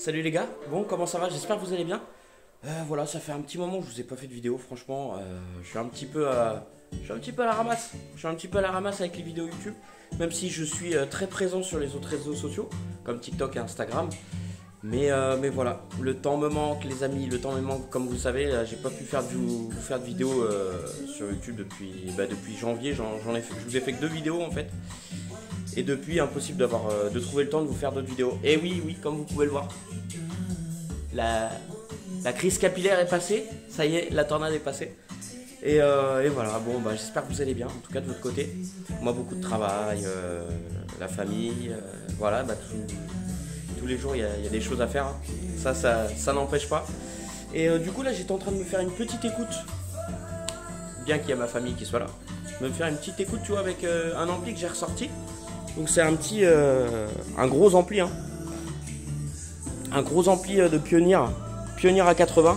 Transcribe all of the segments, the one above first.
Salut les gars, bon comment ça va, j'espère que vous allez bien. Voilà, ça fait un petit moment que je vous ai pas fait de vidéo, franchement, je suis un petit peu à la ramasse. Je suis un petit peu à la ramasse avec les vidéos YouTube, même si je suis très présent sur les autres réseaux sociaux, comme TikTok et Instagram. Mais voilà, le temps me manque les amis, le temps me manque, comme vous savez, j'ai pas pu vous faire de vidéos sur YouTube depuis janvier, je vous ai fait que 2 vidéos en fait. Et depuis, impossible de trouver le temps de vous faire d'autres vidéos. Et oui, comme vous pouvez le voir, la crise capillaire est passée, ça y est, la tornade est passée. Et voilà, bon, j'espère que vous allez bien, en tout cas de votre côté. Moi, beaucoup de travail, la famille, voilà, tous les jours, il y a des choses à faire. Hein. Ça n'empêche pas. Et du coup, là, j'étais en train de me faire une petite écoute, bien qu'il y ait ma famille qui soit là. Me faire une petite écoute, tu vois, avec un ampli que j'ai ressorti. Donc c'est un gros ampli, hein. Un gros ampli de Pioneer A80.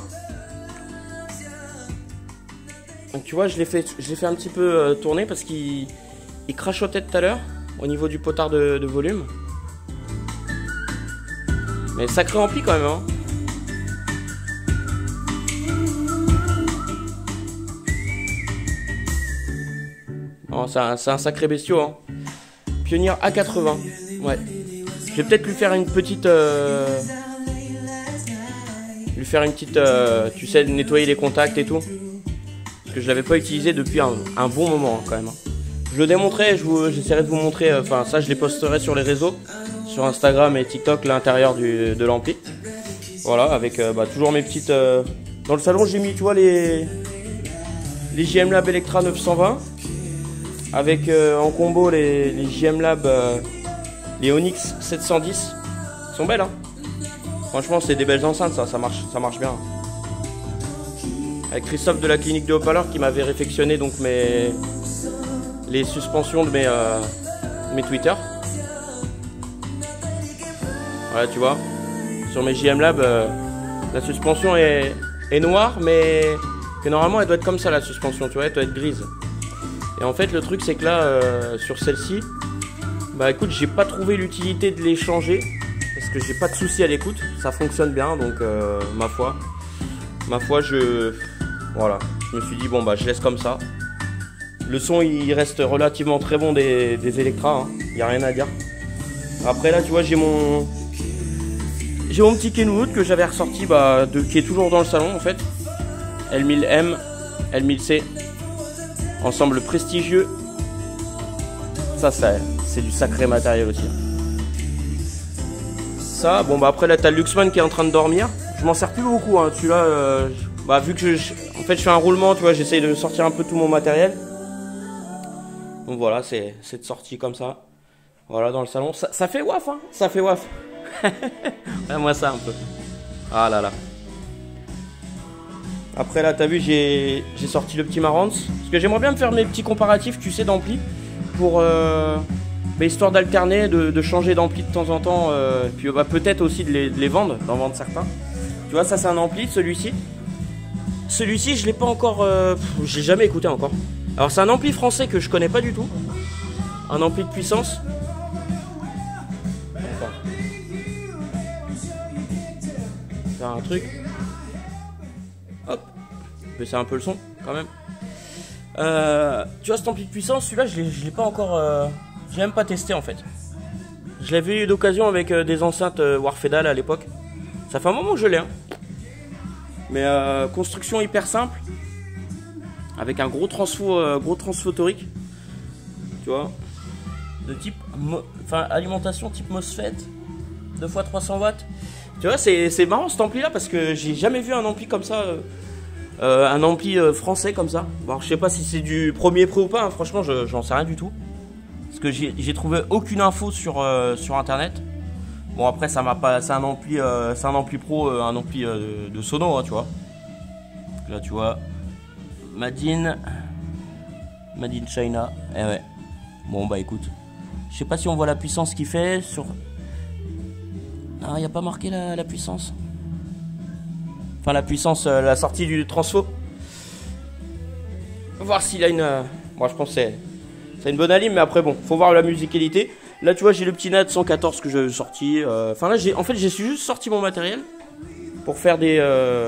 Donc tu vois, je l'ai fait un petit peu tourner parce qu'il crachotait tout à l'heure au niveau du potard de volume. Mais sacré ampli quand même, hein. Oh, c'est un sacré bestiau, hein. Pioneer A80, ouais. Je vais peut-être lui faire une petite, tu sais, nettoyer les contacts et tout. Parce que je l'avais pas utilisé depuis un bon moment, hein, quand même. Je le démontrerai, j'essaierai de vous montrer, enfin ça je les posterai sur les réseaux, sur Instagram et TikTok, l'intérieur de l'ampli. Voilà, avec toujours mes petites... Dans le salon j'ai mis, tu vois, les JM Lab Electra 920. Avec en combo les JM Lab, les Onyx 710. Elles sont belles, hein. Franchement, c'est des belles enceintes, ça marche bien. Avec Christophe de la clinique de Haut-Parleur qui m'avait réfectionné donc les suspensions de mes Twitter. Voilà, tu vois. Sur mes JM Lab, la suspension est noire, mais que normalement elle doit être comme ça, la suspension, tu vois, elle doit être grise. Et en fait le truc c'est que là sur celle-ci, écoute, j'ai pas trouvé l'utilité de les changer parce que j'ai pas de soucis à l'écoute, ça fonctionne bien, donc ma foi voilà, je me suis dit bon je laisse comme ça. Le son il reste relativement très bon des Electra, hein. Y a rien à dire. Après là tu vois j'ai mon petit Kenwood que j'avais ressorti qui est toujours dans le salon en fait. L1000M, L1000C. Ensemble prestigieux. Ça c'est du sacré matériel aussi. Ça, après là t'as le Luxman qui est en train de dormir. Je m'en sers plus beaucoup, hein. Celui-là, vu que en fait je fais un roulement, tu vois, j'essaye de sortir un peu tout mon matériel. Donc voilà, c'est de sortie comme ça. Voilà, dans le salon. Ça fait waf, hein. Ça fait waf. Ouais, moi ça un peu. Ah là là. Après là t'as vu j'ai sorti le petit Marantz. Parce que j'aimerais bien me faire mes petits comparatifs, tu sais, d'ampli. Pour histoire d'alterner, de changer d'ampli de temps en temps. Puis peut-être aussi de les vendre, d'en vendre certains. Tu vois, ça c'est un ampli, celui-ci. Celui-ci je l'ai pas encore, j'ai jamais écouté encore. Alors c'est un ampli français que je connais pas du tout. Un ampli de puissance. Faire un truc. Hop, baisser un peu le son quand même. Tu vois cet ampli de puissance, celui-là je l'ai pas encore, j'ai même pas testé en fait. Je l'avais eu d'occasion avec des enceintes Warfedal à l'époque. Ça fait un moment que je l'ai, hein. Mais construction hyper simple, avec un gros transfo torique. Tu vois, de type, alimentation type MOSFET, 2x300 watts. Tu vois, c'est marrant cet ampli là parce que j'ai jamais vu un ampli comme ça. Un ampli français comme ça. Bon, je sais pas si c'est du premier prix ou pas, hein. Franchement j'en sais rien du tout. Parce que j'ai trouvé aucune info sur internet. Bon après ça m'a pas. C'est un ampli pro, un ampli de sono, hein, tu vois. Là tu vois. Made in China. Eh ouais. Bon écoute. Je sais pas si on voit la puissance qu'il fait sur. Ah, il n'y a pas marqué la puissance. Enfin la puissance, la sortie du transfo. Voir s'il a une... Moi je pense que c'est une bonne alim, mais après bon, faut voir la musicalité. Là, tu vois, j'ai le petit NAD 114 que j'ai sorti. Enfin, là, en fait, j'ai juste sorti mon matériel pour faire des.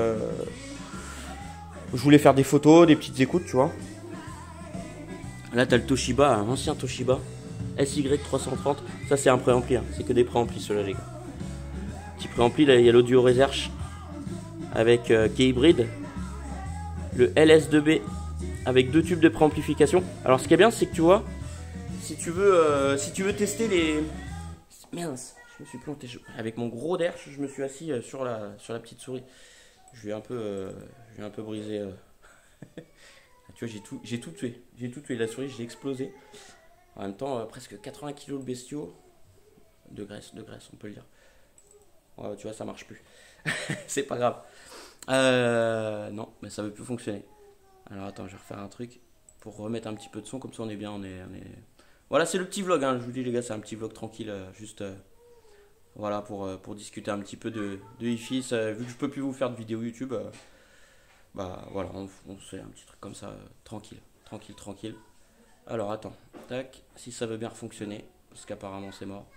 Je voulais faire des photos, des petites écoutes, tu vois. Là, t'as le Toshiba, un ancien Toshiba SY330. Ça, c'est un préampli. Hein. C'est que des préamplis, ceux-là, les gars. Petit préampli, là, il y a l'audio research avec qui est hybride. Le LS2B avec 2 tubes de préamplification. Alors, ce qui est bien, c'est que tu vois, si tu veux tester les. Mince, je me suis planté. Avec mon gros derche, je me suis assis sur la petite souris. Je vais un peu briser. Tu vois, j'ai tout tué. J'ai tout tué. La souris, j'ai explosé. En même temps, presque 80 kg de bestiaux. De graisse, on peut le dire. Ouais, tu vois, ça marche plus. C'est pas grave. Non, mais ça veut plus fonctionner. Alors attends, je vais refaire un truc pour remettre un petit peu de son. Comme ça, on est bien. Voilà, c'est le petit vlog. Hein. Je vous dis, les gars, c'est un petit vlog tranquille. Juste. Voilà, pour discuter un petit peu de hi-fi. Vu que je peux plus vous faire de vidéo YouTube. Bah voilà, on fait un petit truc comme ça, tranquille. Alors attends, tac, si ça veut bien fonctionner, parce qu'apparemment c'est mort.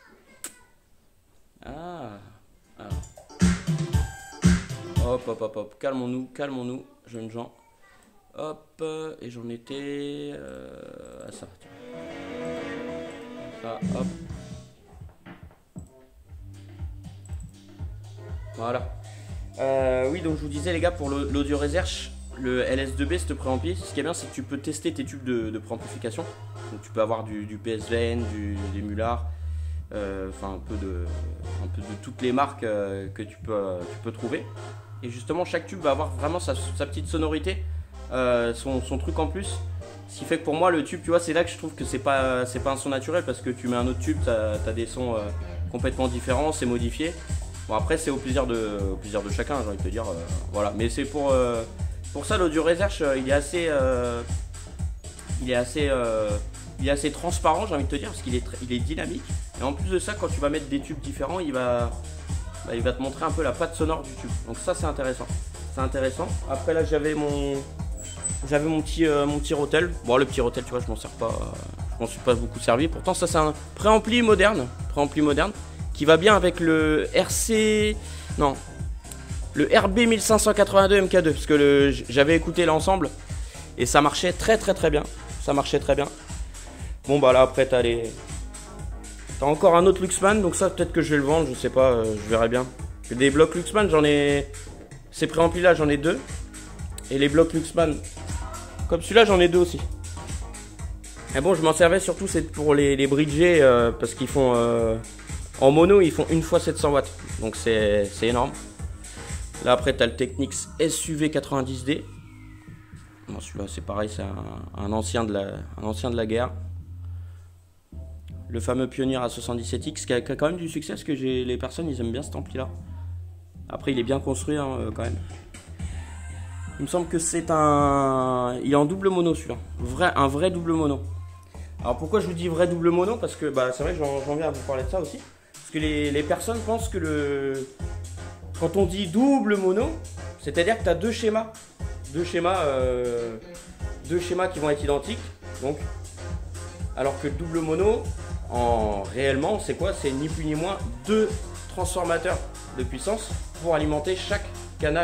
Ah, alors. Hop, calmons-nous, jeunes gens. Hop, et j'en étais à ça. Ça, hop. Voilà. Oui, donc je vous disais les gars, pour l'audio research, le LS2B, ce préampli, ce qui est bien, c'est que tu peux tester tes tubes de préamplification. Donc tu peux avoir du PSVN, des Mullard, enfin un peu de toutes les marques que tu peux trouver. Et justement, chaque tube va avoir vraiment sa petite sonorité, son truc en plus. Ce qui fait que pour moi, le tube, tu vois, c'est là que je trouve que c'est pas un son naturel, parce que tu mets un autre tube, t'as des sons complètement différents, c'est modifié. Bon, après c'est au plaisir de chacun, j'ai envie de te dire, voilà. Mais c'est pour ça, l'audio research, il est assez transparent, j'ai envie de te dire, parce qu'il est dynamique. Et en plus de ça, quand tu vas mettre des tubes différents, il va te montrer un peu la patte sonore du tube. Donc ça, c'est intéressant. Après là, j'avais mon petit Rotel. Bon, le petit Rotel, tu vois, je m'en suis pas beaucoup servi. Pourtant, ça, c'est un préampli moderne qui va bien avec le RB 1582 MK2, parce que j'avais écouté l'ensemble et ça marchait très bien. Bon bah là après t'as encore un autre Luxman, donc ça peut-être que je vais le vendre, je sais pas, je verrai bien. Des blocs Luxman, ces préamplis là j'en ai 2, et les blocs Luxman comme celui-là j'en ai 2 aussi. Et bon, je m'en servais surtout, c'est pour les bridger, parce qu'ils font en mono, ils font 1 fois 700 watts, donc c'est énorme. Là après tu as le Technics SUV 90D. Bon, celui-là c'est pareil, c'est un ancien de la guerre. Le fameux Pioneer A77X qui a quand même du succès, parce que les personnes ils aiment bien cet ampli là. Après il est bien construit hein, quand même. Il me semble que il est en double mono celui-là, un vrai double mono. Alors pourquoi je vous dis vrai double mono? Parce que bah, c'est vrai que j'en viens à vous parler de ça aussi. Parce que les personnes pensent que quand on dit double mono, c'est-à-dire que tu as deux schémas qui vont être identiques. Donc, alors que le double mono, réellement, c'est quoi? C'est ni plus ni moins 2 transformateurs de puissance pour alimenter chaque canal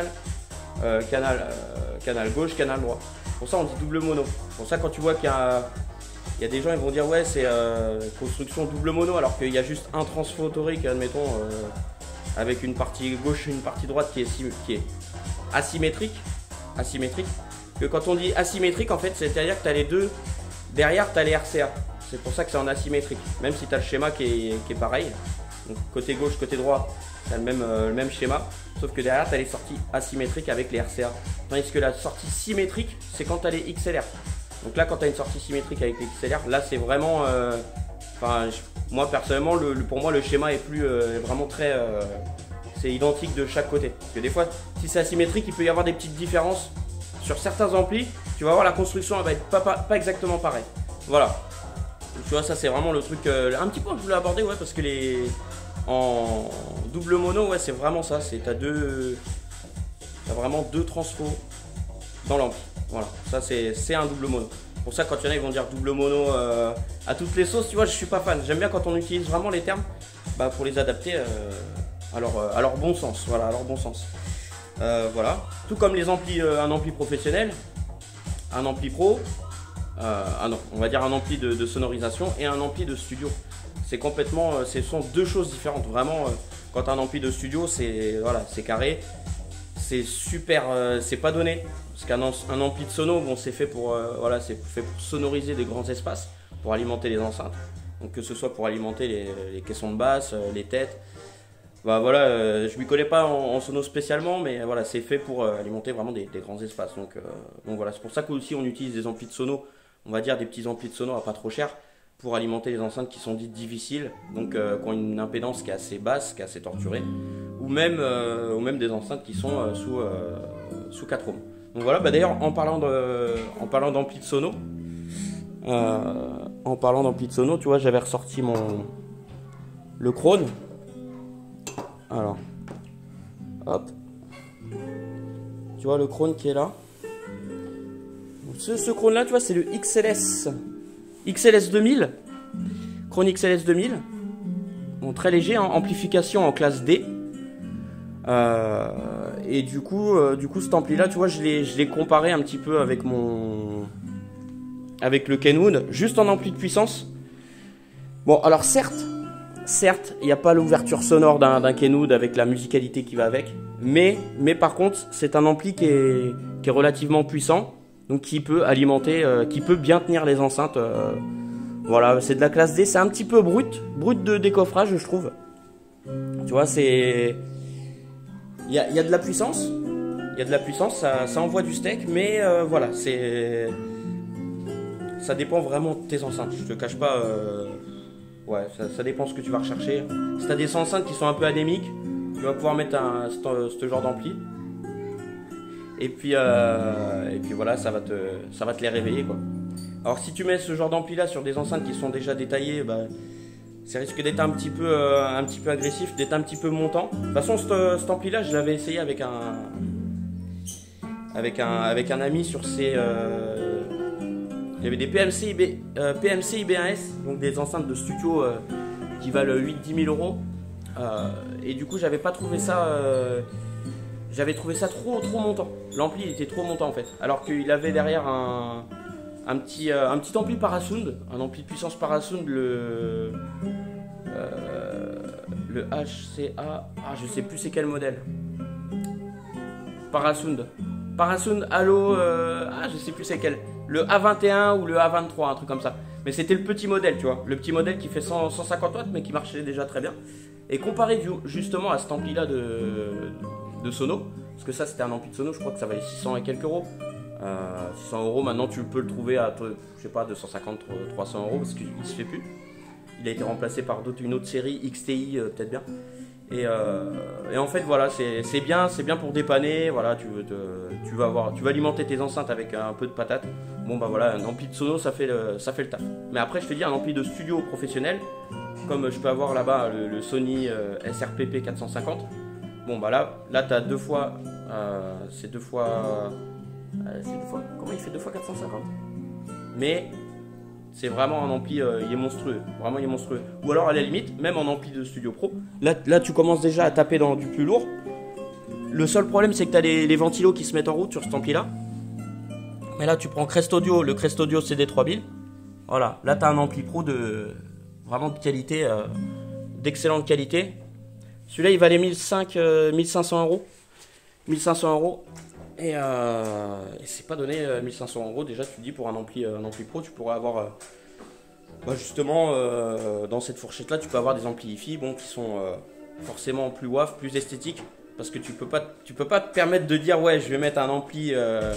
gauche, canal droit. Pour ça, on dit double mono. Pour ça, quand tu vois qu'il y a des gens, ils vont dire ouais, c'est construction double mono, alors qu'il y a juste un transphotonique, admettons, avec une partie gauche et une partie droite qui est asymétrique. Que quand on dit asymétrique, en fait, c'est-à-dire que tu as les deux, derrière tu as les RCA. C'est pour ça que c'est en asymétrique, même si tu as le schéma qui est pareil. Donc côté gauche, côté droit, tu as le même schéma, sauf que derrière tu as les sorties asymétriques avec les RCA. Tandis que la sortie symétrique, c'est quand tu as les XLR. Donc là, quand tu as une sortie symétrique avec les XLR, là c'est vraiment. Moi personnellement, pour moi, le schéma est vraiment très. C'est identique de chaque côté. Parce que des fois, si c'est asymétrique, il peut y avoir des petites différences. Sur certains amplis, tu vas voir la construction, elle va être pas exactement pareille. Voilà. Tu vois, ça c'est vraiment le truc. Un petit point que je voulais aborder, ouais, parce que en double mono, ouais, c'est vraiment ça. T'as vraiment 2 transpos dans l'ampli. Voilà, ça c'est un double mono. Pour ça, quand il y en a, ils vont dire double mono à toutes les sauces, tu vois, je suis pas fan. J'aime bien quand on utilise vraiment les termes pour les adapter à leur bon sens. Voilà, à leur bon sens. Voilà. Tout comme les amplis, un ampli professionnel, un ampli pro, non, on va dire un ampli de sonorisation et un ampli de studio. C'est complètement, ce sont deux choses différentes. Vraiment, quand tu as un ampli de studio, c'est voilà, c'est carré, c'est super, c'est pas donné. Parce qu'un ampli de sono, bon, c'est fait pour, voilà, c'est fait pour sonoriser des grands espaces, pour alimenter les enceintes. Donc que ce soit pour alimenter les caissons de basse, les têtes. Voilà, je m'y connais pas en sono spécialement, mais voilà, c'est fait pour alimenter vraiment des grands espaces. Donc voilà, c'est pour ça qu'aussi on utilise des amplis de sono, on va dire des petits amplis de sono à pas trop cher, pour alimenter les enceintes qui sont dites difficiles, donc qui ont une impédance qui est assez basse, qui est assez torturée, ou même des enceintes qui sont sous 4 ohms. Donc voilà, d'ailleurs en parlant d'amplis de sono, tu vois, j'avais ressorti le Krone. Alors, hop, tu vois le Krone qui est là. Ce Krone là, tu vois, c'est le XLS 2000, Krone XLS 2000. Bon, très léger, hein, amplification en classe D. Et du coup cet ampli là, tu vois, je l'ai comparé un petit peu avec le Kenwood, juste en ampli de puissance. Bon, alors certes, il n'y a pas l'ouverture sonore d'un Kenwood avec la musicalité qui va avec, mais par contre, c'est un ampli qui est relativement puissant, donc qui peut alimenter, qui peut bien tenir les enceintes. Voilà, c'est de la classe D, c'est un petit peu brut de décoffrage, je trouve. Tu vois, il y a de la puissance, ça envoie du steak, mais voilà, ça dépend vraiment de tes enceintes. Je te cache pas. Ouais, ça dépend ce que tu vas rechercher. Si tu as des enceintes qui sont un peu anémiques, tu vas pouvoir mettre ce genre d'ampli. Et puis voilà, ça va te les réveiller, quoi. Alors si tu mets ce genre d'ampli là sur des enceintes qui sont déjà détaillées, ça risque d'être un petit peu agressif, d'être un petit peu montant. De toute façon, cet ampli là, je l'avais essayé avec un ami sur ses... il y avait des PMC IB1S, donc des enceintes de studio qui valent 8-10 000 euros. Et du coup, j'avais pas trouvé ça. J'avais trouvé ça trop montant. L'ampli il était trop montant en fait. Alors qu'il avait derrière un petit ampli Parasound, un ampli de puissance Parasound, le HCA. Je sais plus c'est quel modèle. Parasound Halo. Je sais plus c'est quel. Le A21 ou le A23, un truc comme ça. Mais c'était le petit modèle, tu vois. Le petit modèle qui fait 150 watts, mais qui marchait déjà très bien. Et comparé justement à cet ampli-là de sono, parce que ça c'était un ampli de sono, je crois que ça valait 600 et quelques euros. 600 euros, maintenant tu peux le trouver à, je sais pas, 250, 300 euros, parce qu'il se fait plus. Il a été remplacé par une autre série, XTI peut-être bien. Et en fait voilà, c'est bien pour dépanner. Voilà, tu vas alimenter tes enceintes avec un peu de patate. Bon voilà, un ampli de sono ça fait le taf. Mais après je te dis, un ampli de studio professionnel, comme je peux avoir là-bas le Sony SRPP 450. Bon là t'as deux fois, comment il fait 2 fois 450? Mais c'est vraiment un ampli, il est monstrueux. Vraiment, il est monstrueux. Ou alors, à la limite, même en ampli de studio pro, là tu commences déjà à taper dans du plus lourd. Le seul problème, c'est que tu as les ventilos qui se mettent en route sur cet ampli-là. Mais là, tu prends Crest Audio, le Crest Audio CD3000. Voilà, là, tu as un ampli pro vraiment de qualité, d'excellente qualité. Celui-là, il valait 1500 euros. 1500 euros. Et c'est pas donné 1500 euros. Déjà, tu te dis, pour un ampli pro, tu pourrais avoir justement dans cette fourchette là, tu peux avoir des amplis hi-fi qui sont forcément plus waf, plus esthétiques, parce que tu peux pas te permettre de dire ouais, je vais mettre un ampli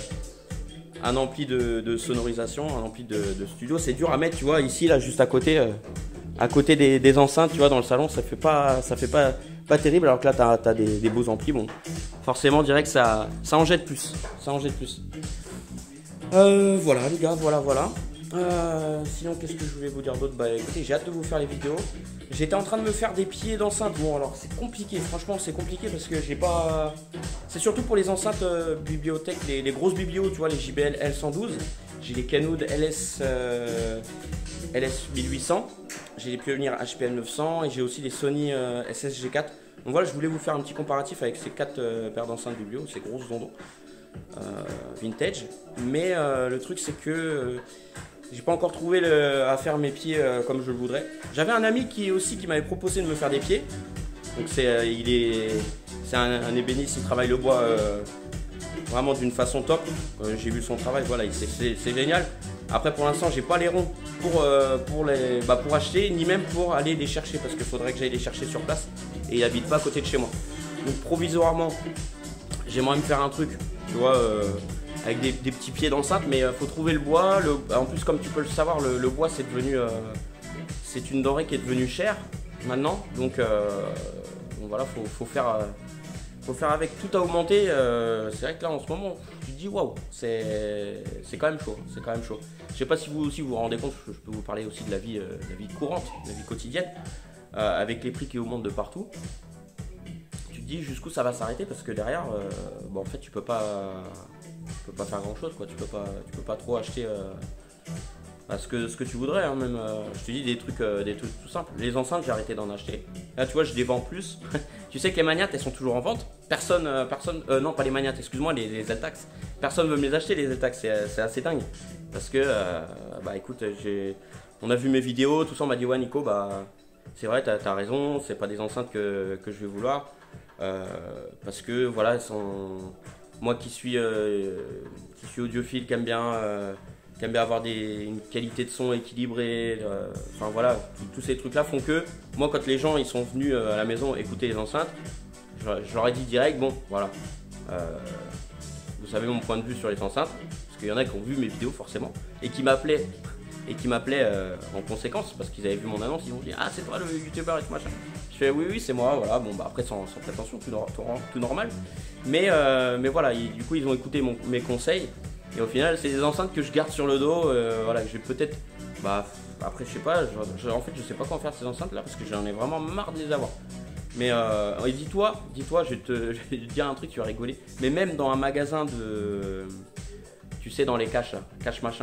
de sonorisation, un ampli de studio. C'est dur à mettre, tu vois, ici là, juste à côté des enceintes, tu vois, dans le salon, ça fait pas terrible, alors que là t'as des beaux amplis. Bon, forcément direct ça en jette plus, voilà les gars, voilà. Sinon qu'est-ce que je voulais vous dire d'autre? Écoutez, j'ai hâte de vous faire les vidéos. J'étais en train de me faire des pieds d'enceinte. Bon, alors c'est compliqué, franchement c'est compliqué, parce que j'ai pas... C'est surtout pour les enceintes bibliothèques, les grosses biblios, tu vois, les JBL L112. j'ai les Kenwood LS 1800, j'ai les Pioneer HPL 900 et j'ai aussi les Sony SSG4. Donc voilà, je voulais vous faire un petit comparatif avec ces 4 paires d'enceintes Biblio, ces grosses dondons vintage. Mais le truc c'est que j'ai pas encore trouvé à faire mes pieds comme je le voudrais. J'avais un ami qui m'avait proposé de me faire des pieds. Donc c'est un ébéniste, il travaille le bois vraiment d'une façon top. J'ai vu son travail, voilà, c'est génial. Après pour l'instant j'ai pas les ronds pour acheter, ni même pour aller les chercher, parce qu'il faudrait que j'aille les chercher sur place. Et il habite pas à côté de chez moi. Donc provisoirement, j'aimerais me faire un truc, tu vois, avec des petits pieds d'enceinte, mais faut trouver le bois. En plus, comme tu peux le savoir, le bois c'est devenu, c'est une denrée qui est devenue chère maintenant. Donc voilà, faut faire avec. Tout a augmenté. C'est vrai que là en ce moment, tu te dis waouh, c'est quand même chaud. C'est quand même chaud. Je sais pas si vous aussi vous rendez compte. Je peux vous parler aussi de la vie courante, de la vie quotidienne, avec les prix qui augmentent de partout. Tu te dis jusqu'où ça va s'arrêter, parce que derrière, en fait, tu peux pas faire grand chose, quoi. Tu peux pas trop acheter ce que tu voudrais, hein, même. Je te dis des trucs tout simples. Les enceintes, j'ai arrêté d'en acheter. Là, tu vois, je les vends plus. Tu sais que les Magnat, elles sont toujours en vente. Non, pas les Magnat, excuse-moi, les Zeltax. Personne veut me les acheter, les Zeltax. C'est assez dingue. Parce que, écoute, on a vu mes vidéos, tout ça, on m'a dit, ouais, Nico, c'est vrai, t'as raison, c'est pas des enceintes que je vais vouloir. Parce que, voilà, elles sont. Moi qui suis audiophile, qui aime bien avoir une qualité de son équilibrée, enfin voilà, tous ces trucs là font que moi, quand les gens ils sont venus à la maison écouter les enceintes, je leur ai dit direct, bon voilà, vous savez mon point de vue sur les enceintes, parce qu'il y en a qui ont vu mes vidéos forcément et qui m'appelaient en conséquence, parce qu'ils avaient vu mon annonce, ils m'ont dit ah c'est toi le youtubeur et tout machin. Je fais oui c'est moi, voilà, bon après sans prétention, tout normal, mais voilà, du coup ils ont écouté mes conseils. Et au final, c'est des enceintes que je garde sur le dos, voilà, que je vais peut-être, après je sais pas, en fait je sais pas quoi faire de ces enceintes là, parce que j'en ai vraiment marre de les avoir. Mais dis-toi, je vais te dire un truc, tu vas rigoler, mais même dans un magasin de, tu sais, dans les caches machin,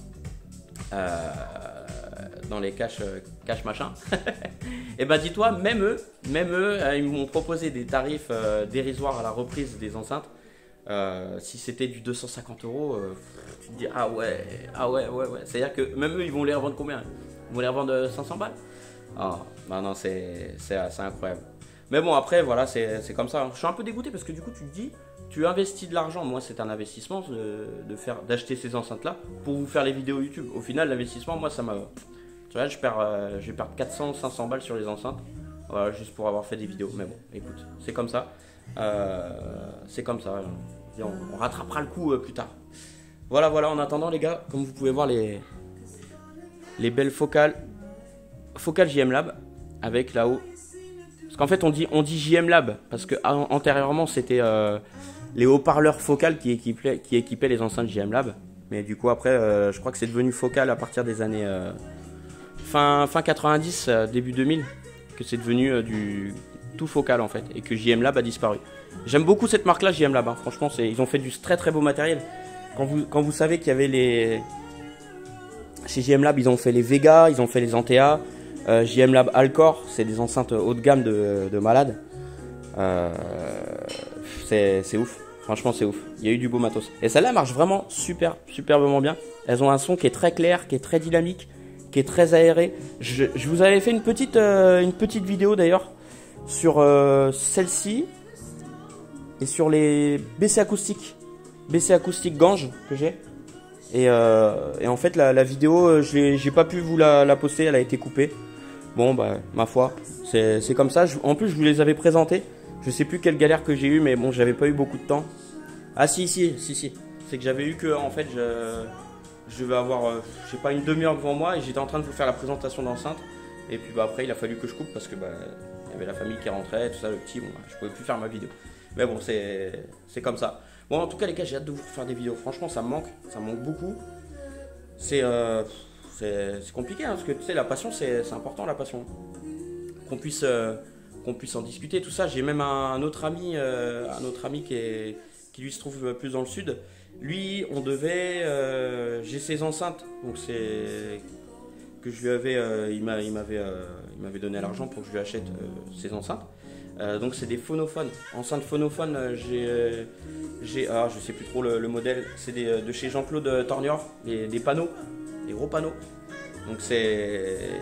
dans les caches machin, et dis-toi, même eux, ils m'ont proposé des tarifs dérisoires à la reprise des enceintes. Si c'était du 250 €, tu te dis ah ouais. C'est à dire que même eux ils vont les revendre combien? Ils vont les revendre 500 balles? Ah non, c'est incroyable. Mais bon, après voilà, c'est comme ça. Je suis un peu dégoûté parce que du coup tu te dis, tu investis de l'argent. Moi c'est un investissement d'acheter ces enceintes là pour vous faire les vidéos YouTube. Au final l'investissement, moi ça m'a, tu vois, je vais perdre 400-500 balles sur les enceintes, voilà, juste pour avoir fait des vidéos. Mais bon, écoute, c'est comme ça. C'est comme ça. On rattrapera le coup plus tard. Voilà, en attendant les gars, comme vous pouvez voir les belles focales JM Lab avec là-haut. Parce qu'en fait on dit JM Lab parce que antérieurement c'était les haut-parleurs focales qui équipaient les enceintes JM Lab. Mais du coup après je crois que c'est devenu focal à partir des années fin 90, début 2000, que c'est devenu du tout focal en fait, et que JM Lab a disparu. J'aime beaucoup cette marque là, JM Lab, hein. Franchement ils ont fait du très beau matériel. Quand vous savez qu'il y avait chez JM Lab, ils ont fait les Vega, ils ont fait les Antea, JM Lab Alcor, c'est des enceintes haut de gamme de malades. C'est ouf, franchement c'est ouf, il y a eu du beau matos. Et celle-là marche vraiment superbement bien. Elles ont un son qui est très clair, qui est très dynamique, qui est très aéré. Je vous avais fait une petite vidéo d'ailleurs sur celle-ci et sur les BC acoustiques Gange que j'ai. Et en fait la vidéo j'ai pas pu vous la poster, elle a été coupée. Bon ma foi, c'est comme ça. En plus je vous les avais présentés. Je sais plus quelle galère que j'ai eu, mais bon j'avais pas eu beaucoup de temps. Ah si. C'est que j'avais eu que en fait je vais avoir je sais pas une demi-heure devant moi et j'étais en train de vous faire la présentation d'enceinte. Et puis après il a fallu que je coupe parce que il y avait la famille qui rentrait, tout ça, le petit, je pouvais plus faire ma vidéo. Mais bon, c'est comme ça. Bon, en tout cas, les gars, j'ai hâte de vous faire des vidéos. Franchement, ça me manque beaucoup. C'est compliqué, hein, parce que tu sais, la passion, c'est important, la passion. Qu'on puisse en discuter, tout ça. J'ai même un autre ami qui lui se trouve plus dans le sud Lui, on devait, j'ai ses enceintes, donc c'est que je lui avais, il m'avait donné l'argent pour que je lui achète ses enceintes. Donc c'est des phonophones, enceintes phonophones. Je sais plus trop le modèle. C'est de chez Jean-Claude Tornior, des panneaux, des gros panneaux. Donc c'est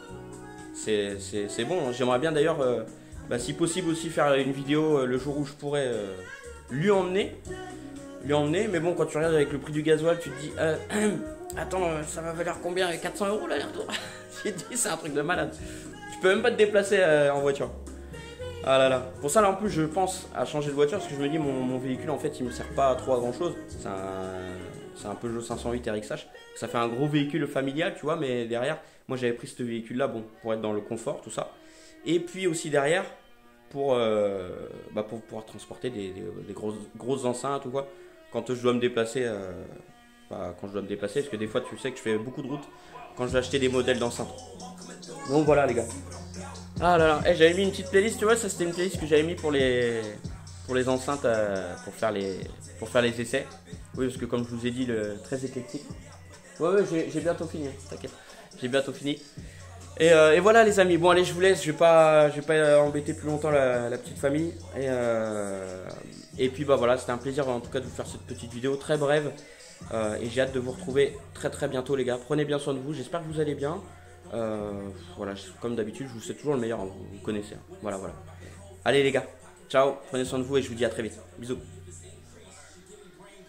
bon. J'aimerais bien d'ailleurs, si possible aussi faire une vidéo le jour où je pourrais lui emmener. Mais bon, quand tu regardes avec le prix du gasoil, tu te dis attends, ça va valoir combien? 400 € l'aller-retour. J'ai dit, c'est un truc de malade. Tu peux même pas te déplacer en voiture. Ah là là. Pour ça, là en plus, je pense à changer de voiture parce que je me dis, mon véhicule en fait, il me sert pas trop à grand chose. C'est un Peugeot 508 RXH. Ça fait un gros véhicule familial, tu vois, mais derrière, moi j'avais pris ce véhicule là, bon, pour être dans le confort, tout ça. Et puis aussi derrière, pour pouvoir transporter des grosses enceintes ou quoi. Quand je dois me déplacer, parce que des fois tu sais que je fais beaucoup de routes quand je vais acheter des modèles d'enceintes. Donc voilà les gars. Ah là là, j'avais mis une petite playlist, tu vois, ça c'était une playlist que j'avais mis pour les enceintes, pour faire les essais. Oui, parce que comme je vous ai dit, très éclectique. Ouais, j'ai bientôt fini, hein, t'inquiète, j'ai bientôt fini. Et voilà les amis, bon allez, je vous laisse, je vais pas embêter plus longtemps la petite famille. Et puis voilà, c'était un plaisir en tout cas de vous faire cette petite vidéo très brève. Et j'ai hâte de vous retrouver très bientôt les gars. Prenez bien soin de vous, j'espère que vous allez bien. Voilà, comme d'habitude, je vous souhaite toujours le meilleur, vous connaissez. Voilà. Allez les gars, ciao, prenez soin de vous et je vous dis à très vite. Bisous.